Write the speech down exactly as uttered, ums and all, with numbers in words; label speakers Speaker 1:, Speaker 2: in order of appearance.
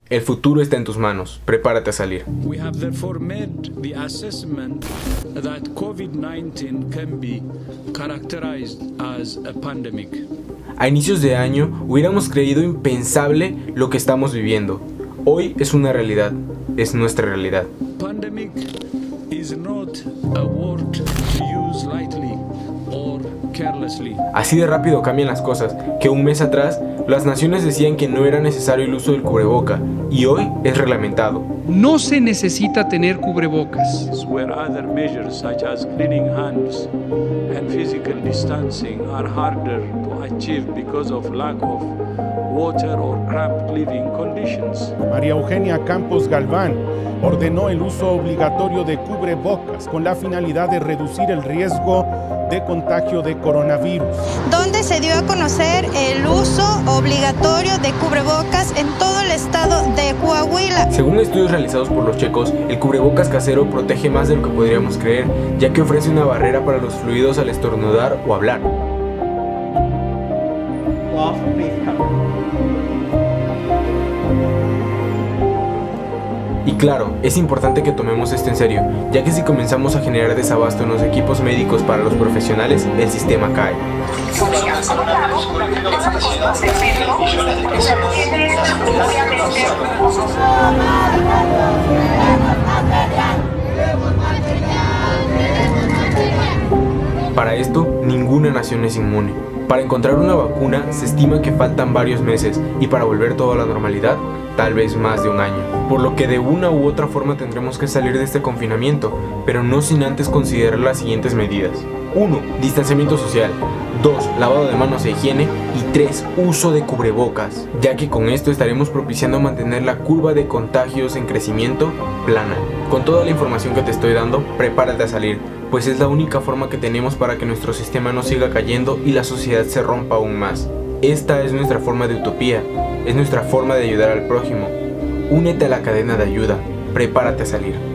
Speaker 1: El futuro está en tus manos. Prepárate a salir.
Speaker 2: We have therefore made the assessment that COVID nineteen can be characterized as a pandemic.
Speaker 1: A inicios de año hubiéramos creído impensable lo que estamos viviendo. Hoy es una realidad. Es nuestra realidad.
Speaker 2: Pandemic is not a word to use lightly or carelessly.
Speaker 1: Así de rápido cambian las cosas, que un mes atrás las naciones decían que no era necesario el uso del cubreboca y hoy es reglamentado.
Speaker 3: No se necesita tener cubrebocas.
Speaker 2: Where other measures such as cleaning hands and physical distancing are harder to achieve because of lack of water or cramped living conditions.
Speaker 4: María Eugenia Campos Galván ordenó el uso obligatorio de cubrebocas con la finalidad de reducir el riesgo de contagio de coronavirus.
Speaker 5: Donde se dio a conocer el uso obligatorio de cubrebocas en todo el estado de Coahuila.
Speaker 1: Según estudios realizados por los checos, el cubrebocas casero protege más de lo que podríamos creer, ya que ofrece una barrera para los fluidos al estornudar o hablar. Y claro, es importante que tomemos esto en serio, ya que si comenzamos a generar desabasto en los equipos médicos para los profesionales, el sistema cae. Para esto, ninguna nación es inmune. Para encontrar una vacuna se estima que faltan varios meses y para volver todo a la normalidad, tal vez más de un año. Por lo que de una u otra forma tendremos que salir de este confinamiento, pero no sin antes considerar las siguientes medidas. uno. Distanciamiento social. dos. Lavado de manos e higiene. Y tres. Uso de cubrebocas, ya que con esto estaremos propiciando mantener la curva de contagios en crecimiento plana. Con toda la información que te estoy dando, prepárate a salir, pues es la única forma que tenemos para que nuestro sistema no siga cayendo y la sociedad se rompa aún más. Esta es nuestra forma de utopía, es nuestra forma de ayudar al prójimo. Únete a la cadena de ayuda, prepárate a salir.